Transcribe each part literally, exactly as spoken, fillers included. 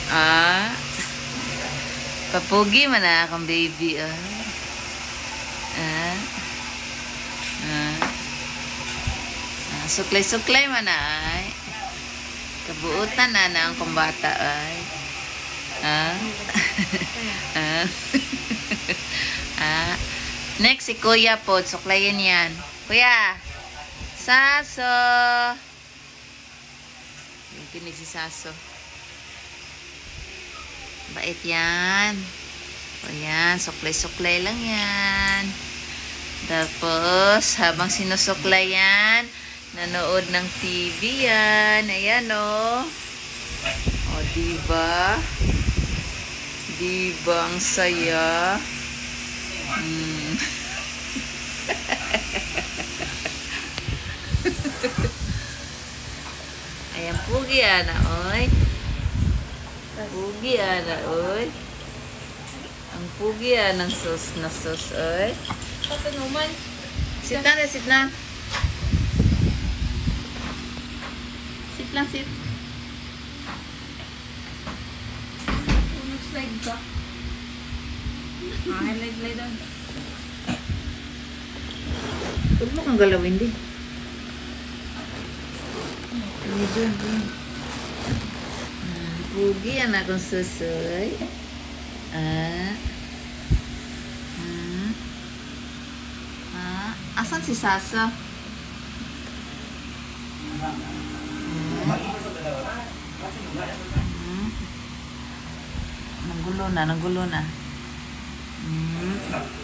Ah. Papugi man na akong baby. Ah. Ah. Ah. Ah. Suklay-suklay man na ay. Kabuutan na na ang kumbata ay. Ah. Ah. Ah. Next si Kuya po. Suklayin yan. Kuya. Saso. Yung kinig si Saso. Bait yan. O yan, suklay-suklay lang yan. Tapos, habang sinusuklay yan, nanood ng T V yan. Ayan o. O, diba? Diba ang saya? Hmm. Ayan, pugi ana, oy. Pugi ana, oy. Ang pugi ana ng sus na sus, oy. Patanuman. Sit na, sit na. Sit lang, sit. Nag-slide ka. Ah, highlight-light doon. Huwag mo kang galawin din. Medyo, ah, pugi yan akong susoy. Ah. Ah. Ah. Asan si Sasa? Ah. Hmm. Nanggulo na, nanggulo na. Hmm.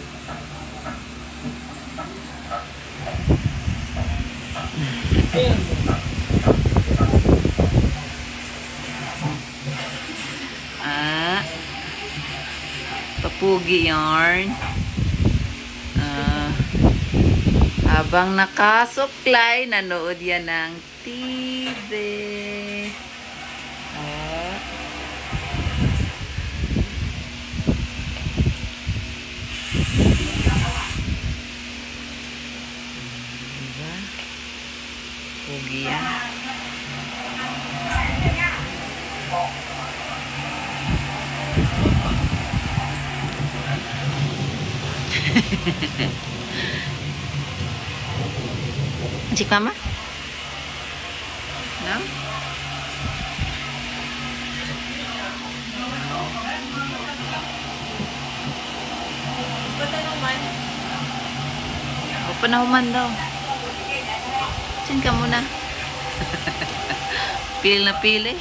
Ah. Papugi yarn. Ah. Habang nakasuklay, nanood yan ng T V. Ah. Diba? Pugi yan. Cik mama? No? Patanuman. O, panahuman daw. Diyan ka muna. Pili na pili.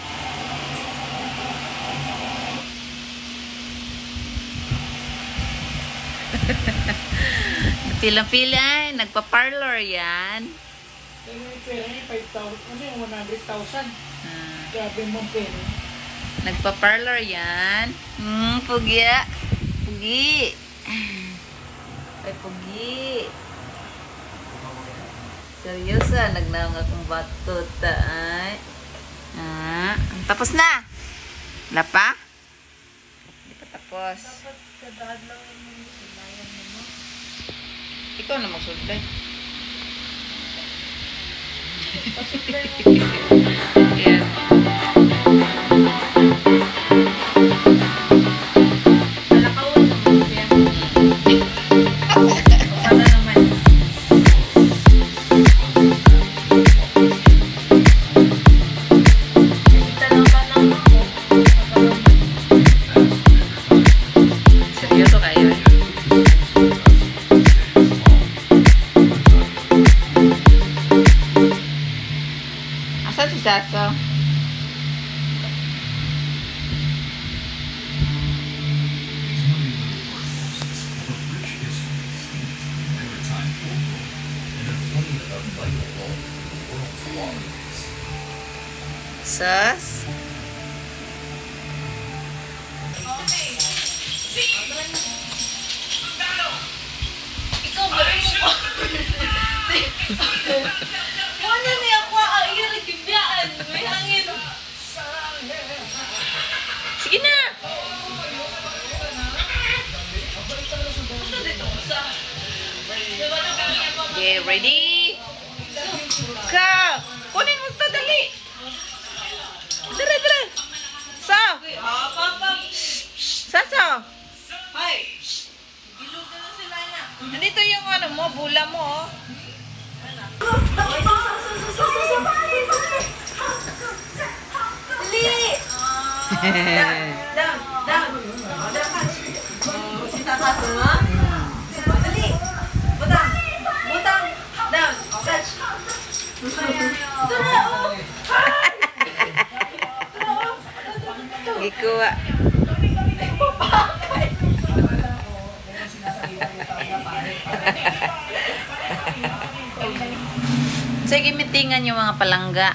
Pila-pila ay, nagpa-parlor yan. Pero may pera niya, five thousand. Ano yung one hundred thousand? Ah, Grabe mo pera. nagpa-parlor yan. Hmm, pugi. Pugi. Ay, pugi. Seryosa, nagnaong akong batuta ay. Ah, tapos na. Wala pa? Hindi pa tapos. Dapat kadaan lang yung sinayan mo. Ikaw na magsulay. Pasuklay mo. Yes. Alakawin naman siya. Para naman. Tanong-tanong ako. Seryoso kayo eh. Asan si Saso? Sas? Ikaw ba rin mo? Ano niya ako? Ang iya nagkibiyaan. May hangin. Sige na! Okay, ready? Go! Kunin mo ito, dali! Dali, dali! So! hula mo, oh. Dali! Down, down. Oh, down ka. Oh, si Tatato nga. Dali. Butang. Butang. Down. Oh, catch. Ito na, oh. Ikuha. Sige, mitingan yung mga palangga.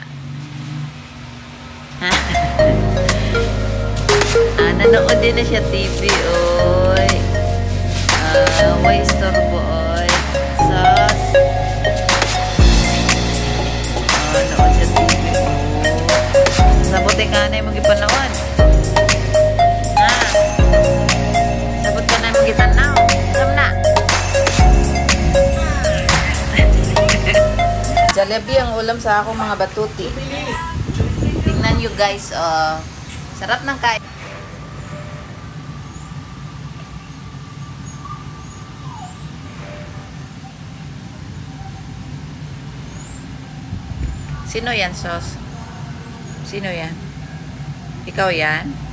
Ah, nanood din na siya T V, oy. Ah, way storbo, oy. Sos. Ah, nanood siya T V, oy. Sabote ka na yung magipanawan. Ah. Sabot ka na yung magipanaw. Alam na. Jalebi ang ulam sa akong mga batuti. Tingnan nyo guys, oh. Sarap ng kain. Sino yan, Sos? Sino yan? Ikaw yan?